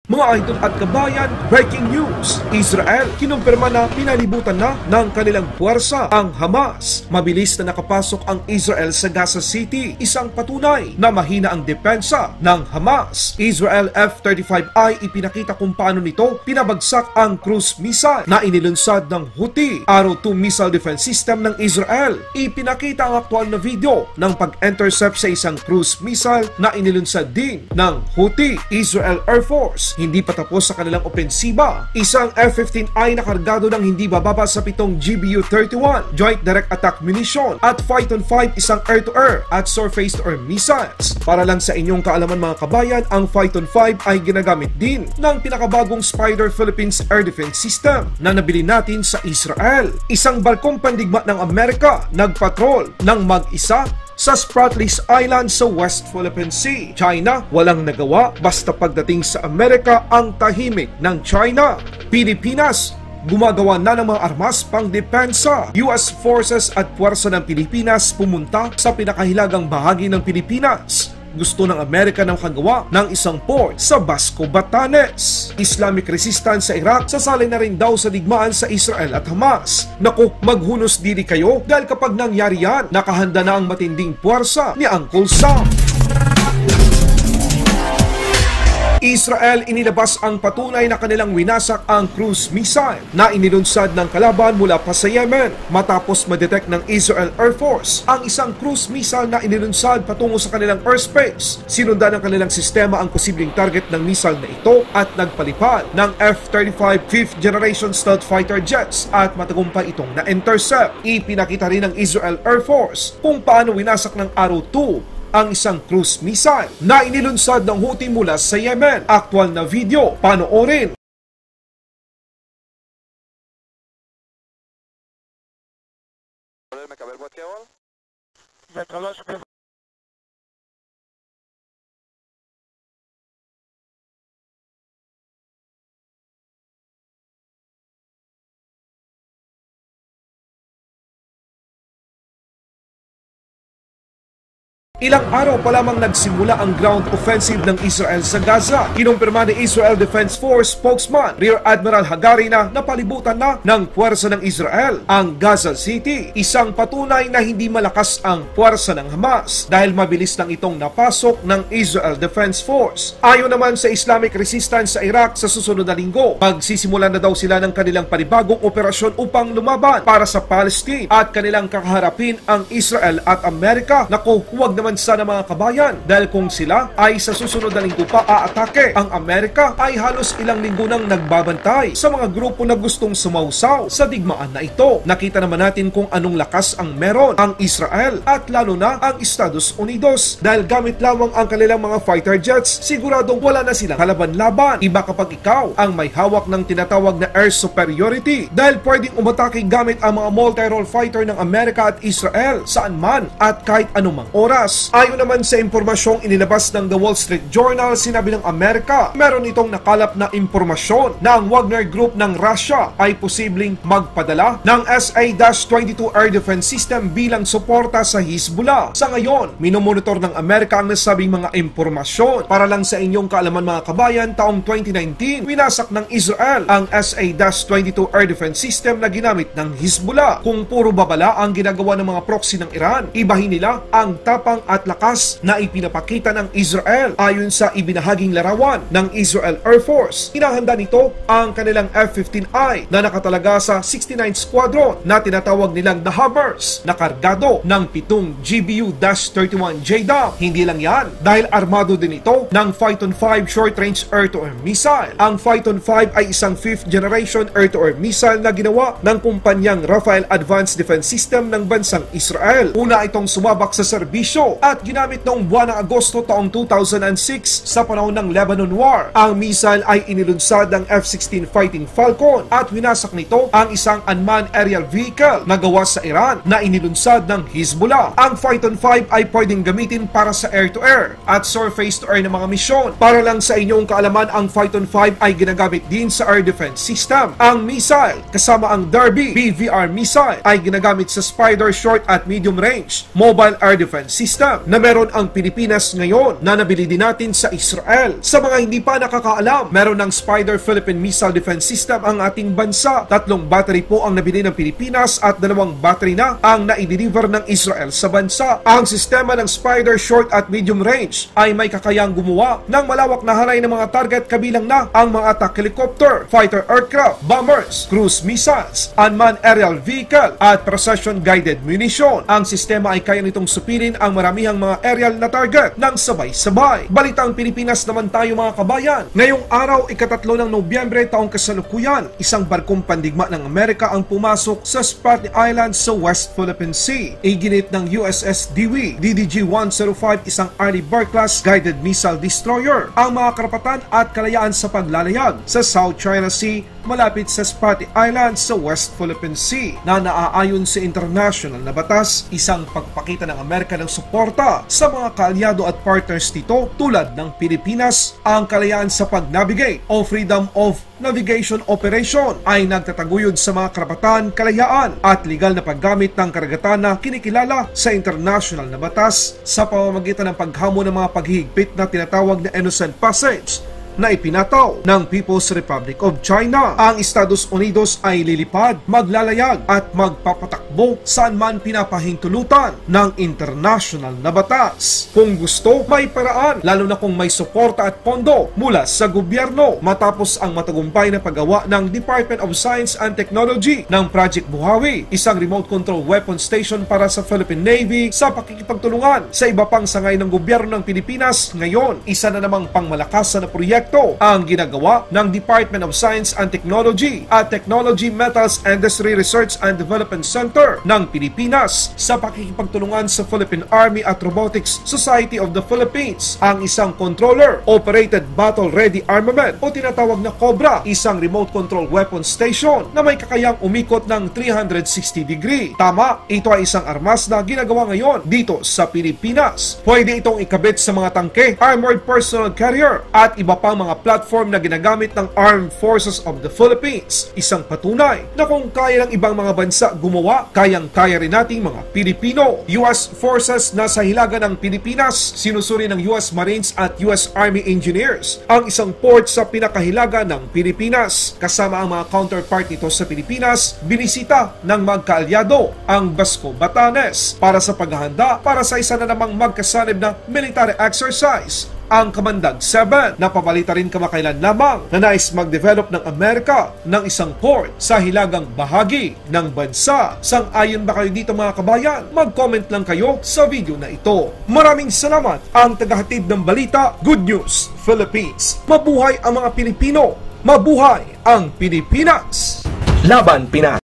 Mga idol at kabayan, breaking news! Israel, kinumpirma na pinalibutan na ng kanilang puwersa ang Hamas. Mabilis na nakapasok ang Israel sa Gaza City, isang patunay na mahina ang depensa ng Hamas. Israel F-35I ipinakita kung paano nito pinabagsak ang cruise missile na inilunsad ng Houthi. Arrow 2 missile defense system ng Israel. Ipinakita ang aktual na video ng pag-intercept sa isang cruise missile na inilunsad din ng Houthi. Israel Air Force, hindi pa tapos sa kanilang opensiba. Isang F-15I na kargado ng hindi bababa sa 7 GBU-31 Joint Direct Attack Munition at Phyton 5 isang air-to-air at surface-to-air missiles. Para lang sa inyong kaalaman mga kabayan, ang Phyton 5 ay ginagamit din ng pinakabagong Spider Philippines Air Defense System na nabili natin sa Israel. Isang barkong pandigma ng Amerika nagpatrol ng mag-isa sa Spratleys Island sa West Philippine Sea. China, walang nagawa basta pagdating sa Amerika ang tahimik ng China. Pilipinas, gumagawa na ng mga armas pang depensa. US forces at puwersa ng Pilipinas pumunta sa pinakahilagang bahagi ng Pilipinas. Gusto ng Amerika na makagawa ng isang port sa Basco, Batanes. Islamic resistance sa Iraq, sasali na rin daw sa digmaan sa Israel at Hamas. Naku, maghunos dili kayo dahil kapag nangyari yan, nakahanda na ang matinding puwersa ni Uncle Sam. Israel inilabas ang patunay na kanilang winasak ang cruise missile na inilunsad ng kalaban mula pa sa Yemen matapos ma-detect ng Israel Air Force ang isang cruise missile na inilunsad patungo sa kanilang airspace. Sinundan ng kanilang sistema ang posibleng target ng missile na ito at nagpalipad ng F-35 5th generation stealth fighter jets at matagumpay itong na-intercept. Ipinakita rin ng Israel Air Force kung paano winasak ng Arrow 2 ang isang cruise missile na inilunsad ng Houthi mula sa Yemen. Aktual na video, panoorin. Ilang araw pa lamang nagsimula ang ground offensive ng Israel sa Gaza. Kinumpirma ni Israel Defense Force spokesman Rear Admiral Hagari na napalibutan na ng puwersa ng Israel ang Gaza City. Isang patunay na hindi malakas ang puwersa ng Hamas dahil mabilis lang itong napasok ng Israel Defense Force. Ayon naman sa Islamic resistance sa Iraq, sa susunod na linggo, magsisimula na daw sila ng kanilang panibagong operasyon upang lumaban para sa Palestine at kanilang kakaharapin ang Israel at Amerika. Naku, huwag naman sana mga kabayan dahil kung sila ay sa susunod na linggo pa aatake, ang Amerika ay halos ilang linggo nang nagbabantay sa mga grupo na gustong sumausaw sa digmaan na ito. Nakita naman natin kung anong lakas ang meron ang Israel at lalo na ang Estados Unidos dahil gamit lamang ang kanilang mga fighter jets, siguradong wala na silang kalaban-laban. Iba kapag ikaw ang may hawak ng tinatawag na air superiority dahil pwedeng umatake gamit ang mga multi-role fighter ng Amerika at Israel saan man at kahit anumang oras. Ayon naman sa impormasyong inilabas ng The Wall Street Journal, sinabi ng Amerika, meron itong nakalap na impormasyon na ang Wagner Group ng Russia ay posibleng magpadala ng SA-22 Air Defense System bilang suporta sa Hezbollah. Sa ngayon, minomonitor ng Amerika ang nasabing mga impormasyon. Para lang sa inyong kaalaman mga kabayan, taong 2019, winasak ng Israel ang SA-22 Air Defense System na ginamit ng Hezbollah. Kung puro babala ang ginagawa ng mga proxy ng Iran, ibahin nila ang tapang at lakas na ipinapakita ng Israel. Ayon sa ibinahaging larawan ng Israel Air Force, hinahanda nito ang kanilang F-15I na nakatalaga sa 69 Squadron na tinatawag nilang The Hammers na kargado ng 7 GBU-31 JDAM. Hindi lang yan, dahil armado din ito ng Phyton 5 short-range air-to-air missile. Ang Phyton 5 ay isang 5th generation air-to-air missile na ginawa ng kumpanyang Rafael Advanced Defense System ng bansang Israel. Una itong sumabak sa serbisyo at ginamit noong buwan ng Agosto taong 2006 sa panahon ng Lebanon War. Ang missile ay inilunsad ng F-16 Fighting Falcon at winasak nito ang isang unmanned aerial vehicle na gawa sa Iran na inilunsad ng Hezbollah. Ang Phyton 5 ay pwedeng gamitin para sa air-to-air at surface-to-air na mga misyon. Para lang sa inyong kaalaman, ang Phyton 5 ay ginagamit din sa air defense system. Ang missile kasama ang Derby BVR missile ay ginagamit sa Spider short at medium range mobile air defense system. system na meron ang Pilipinas ngayon na nabili din natin sa Israel. Sa mga hindi pa nakakaalam, meron ng Spider Philippine Missile Defense System ang ating bansa. 3 battery po ang nabili ng Pilipinas at 2 battery na ang na-deliver ng Israel sa bansa. Ang sistema ng Spider short at medium range ay may kakayang gumawa ng malawak na hanay ng mga target, kabilang na ang mga attack helicopter, fighter aircraft, bombers, cruise missiles, unmanned aerial vehicle at precision guided munition. Ang sistema ay kaya nitong supirin ang maramihang mga aerial na target ng sabay-sabay. Balitang Pilipinas naman tayo mga kabayan. Ngayong araw, ika-3 ng Nobyembre taong kasalukuyan, isang barkong pandigma ng Amerika ang pumasok sa Spratly Island sa West Philippine Sea. Iginit ng USS Dewey DDG-105, isang Arleigh Burke-class guided missile destroyer, ang mga karapatan at kalayaan sa paglalayag sa South China Sea malapit sa Spratly Island sa West Philippine Sea, na naaayon sa international na batas, isang pagpakita ng Amerika ng suporta sa mga kaalyado at partners nito tulad ng Pilipinas. Ang kalayaan sa pag-navigate o freedom of navigation operation ay nagtataguyod sa mga karapatan, kalayaan at legal na paggamit ng karagatan na kinikilala sa international na batas sa pamamagitan ng paghamon ng mga paghihigpit na tinatawag na innocent passage na ipinataw ng People's Republic of China. Ang Estados Unidos ay lilipad, maglalayag at magpapatakbo saan man pinapahintulutan ng international na batas. Kung gusto, may paraan, lalo na kung may suporta at pondo mula sa gobyerno. Matapos ang matagumpay na paggawa ng Department of Science and Technology ng Project Buhawi, isang remote control weapon station para sa Philippine Navy sa pakikipagtulungan sa iba pang sangay ng gobyerno ng Pilipinas, ngayon isa na namang pangmalakasan na proyekto ang ginagawa ng Department of Science and Technology at Technology Metals Industry Research and Development Center ng Pilipinas sa pakikipagtulungan sa Philippine Army at Robotics Society of the Philippines. Ang isang Controller Operated Battle Ready Armament o tinatawag na COBRA, isang remote control weapon station na may kakayang umikot ng 360 degree. Tama, ito ay isang armas na ginagawa ngayon dito sa Pilipinas. Pwede itong ikabit sa mga tangke, armored personnel carrier at iba pang mga platform na ginagamit ng Armed Forces of the Philippines. Isang patunay na kung kaya ng ibang mga bansa gumawa, kayang-kaya rin nating mga Pilipino. US Forces na sa hilaga ng Pilipinas, sinusuri ng US Marines at US Army Engineers ang isang port sa pinakahilaga ng Pilipinas. Kasama ang mga counterpart nito sa Pilipinas, binisita ng magkaalyado ang Basco, Batanes para sa paghahanda para sa isa na namang magkasanib na military exercise, ang Kamandag 7, na papalita rin kamakailan lamang na nais mag-develop ng Amerika ng isang port sa hilagang bahagi ng bansa. Sang-ayon ba kayo dito mga kabayan? Mag-comment lang kayo sa video na ito. Maraming salamat ang tagahatid ng balita, Good News Philippines. Mabuhay ang mga Pilipino! Mabuhay ang Pilipinas! Laban Pinas!